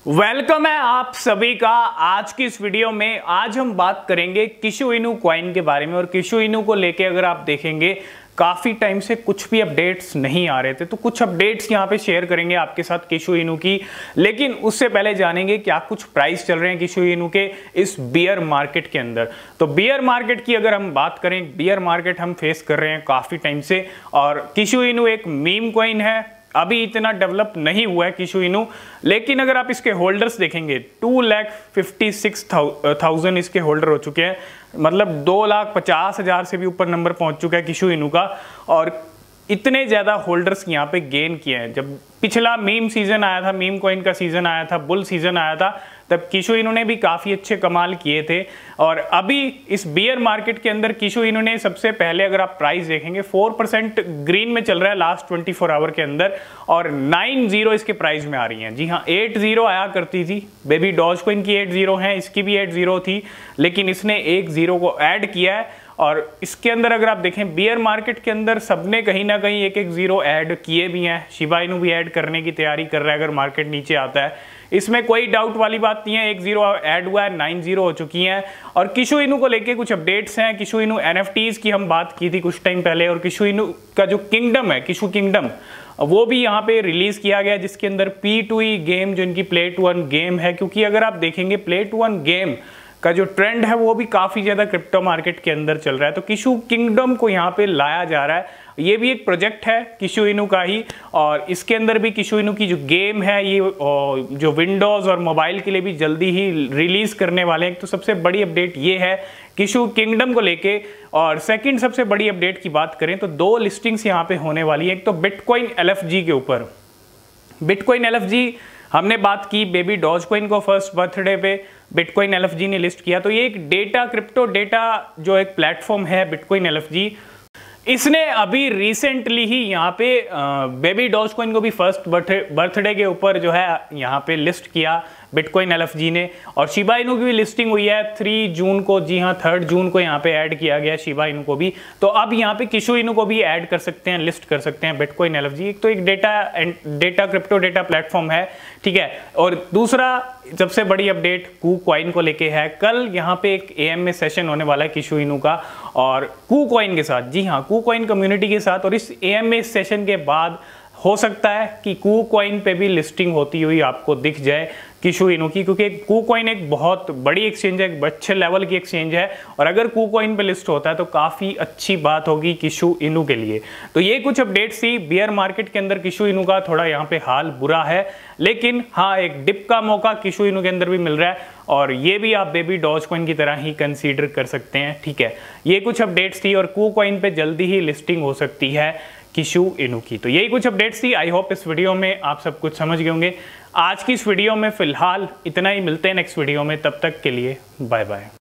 Welcome है आप सभी का आज की इस वीडियो में। आज हम बात करेंगे किशु इनू कॉइन के बारे में। और किशु इनू को लेके अगर आप देखेंगे काफी टाइम से कुछ भी अपडेट्स नहीं आ रहे थे, तो कुछ अपडेट्स यहाँ पे शेयर करेंगे आपके साथ किशु इनू की। लेकिन उससे पहले जानेंगे क्या कुछ प्राइस चल रहे हैं किशु इनू के इस बियर मार्केट के अंदर। तो बियर मार्केट की अगर हम बात करें, बियर मार्केट हम फेस कर रहे हैं काफी टाइम से। और किशु इनू एक मीम कॉइन है, अभी इतना डेवलप नहीं हुआ है किशु इनू। लेकिन अगर आप इसके होल्डर्स देखेंगे 2,56,000 इसके होल्डर हो चुके हैं, मतलब 2,50,000 से भी ऊपर नंबर पहुंच चुका है किशु इनू का। और इतने ज़्यादा होल्डर्स यहाँ पे गेन किए हैं। जब पिछला मीम सीजन आया था, मीम कॉइन का सीजन आया था, बुल सीजन आया था, तब किशु इनू ने भी काफ़ी अच्छे कमाल किए थे। और अभी इस बियर मार्केट के अंदर किशु इनू ने सबसे पहले अगर आप प्राइस देखेंगे 4% ग्रीन में चल रहा है लास्ट 24 आवर के अंदर। और 9-0 इसके प्राइस में आ रही हैं। जी हाँ, 8-0 आया करती थी। बेबी डॉज कॉइन की 8-0 है, इसकी भी 8-0 थी, लेकिन इसने 1-0 को ऐड किया है। और इसके अंदर अगर आप देखें बियर मार्केट के अंदर सबने कहीं ना कहीं 1-1 0 ऐड किए भी हैं। शिबा इनू भी ऐड करने की तैयारी कर रहा है अगर मार्केट नीचे आता है, इसमें कोई डाउट वाली बात नहीं है। 1-0 ऐड हुआ है, 9-0 हो चुकी हैं। और किशु इनू को लेके कुछ अपडेट्स हैं। किशु इनू NFTs की हम बात की थी कुछ टाइम पहले, और किशु इनू का जो किंगडम है, किशु किंगडम, वो भी यहाँ पे रिलीज किया गया, जिसके अंदर P2E गेम जो इनकी प्ले टू अर्न गेम है। क्योंकि अगर आप देखेंगे प्ले टू अर्न गेम का जो ट्रेंड है वो भी काफी ज्यादा क्रिप्टो मार्केट के अंदर चल रहा है। तो किशु किंगडम को यहाँ पे लाया जा रहा है। ये भी एक प्रोजेक्ट है किशु इनू का ही, और इसके अंदर भी किशु इनू की जो गेम है ये जो विंडोज और मोबाइल के लिए भी जल्दी ही रिलीज करने वाले हैं। तो सबसे बड़ी अपडेट ये है किशु किंगडम को लेके। और सेकंड सबसे बड़ी अपडेट की बात करें तो 2 लिस्टिंग्स यहाँ पे होने वाली है। एक तो बिटकॉइन LFG के ऊपर। बिटकॉइन LFG हमने बात की, बेबी डॉज कॉइन को फर्स्ट बर्थडे पे बिटकॉइन LFG ने लिस्ट किया। तो ये एक डेटा, क्रिप्टो डेटा जो एक प्लेटफॉर्म है बिटकॉइन LFG, इसने अभी रिसेंटली ही यहाँ पे बेबी डॉज कॉइन को भी फर्स्ट बर्थडे के ऊपर जो है यहाँ पे लिस्ट किया बिटकॉइन LFG ने। और शिबा इनू की भी लिस्टिंग हुई है 3 जून को। जी हाँ, 3 जून को यहाँ पे ऐड किया गया शिबा इनू को भी। तो अब यहाँ पे किशु इनू को भी ऐड कर सकते हैं, लिस्ट कर सकते हैं बिटकॉइन LFG। एक तो एक डेटा क्रिप्टो डेटा प्लेटफॉर्म है, ठीक है। और दूसरा सबसे बड़ी अपडेट कू कॉइन को लेके है। कल यहाँ पे एक AMA सेशन होने वाला है किशु इनू का, और कू कॉइन के साथ, जी हाँ, कू कॉइन कम्युनिटी के साथ। और इस AMA सेशन के बाद हो सकता है कि कू कॉइन पे भी लिस्टिंग होती हुई आपको दिख जाए किशु इनू की, क्योंकि कू कॉइन एक बहुत बड़ी एक्सचेंज है, एक अच्छे लेवल की एक्सचेंज है। और अगर कू कॉइन पे लिस्ट होता है तो काफ़ी अच्छी बात होगी किशु इनू के लिए। तो ये कुछ अपडेट्स थी। बियर मार्केट के अंदर किशु इनू का थोड़ा यहाँ पे हाल बुरा है, लेकिन हाँ, एक डिप का मौका किशु इनू के अंदर भी मिल रहा है। और ये भी आप बेबी डॉज कॉइन की तरह ही कंसीडर कर सकते हैं, ठीक है। ये कुछ अपडेट्स थी, और कू कॉइन पे जल्दी ही लिस्टिंग हो सकती है किशु इनू की। तो यही कुछ अपडेट्स थी। आई होप इस वीडियो में आप सब कुछ समझ गए होंगे। आज की इस वीडियो में फिलहाल इतना ही। मिलते हैं नेक्स्ट वीडियो में, तब तक के लिए बाय बाय।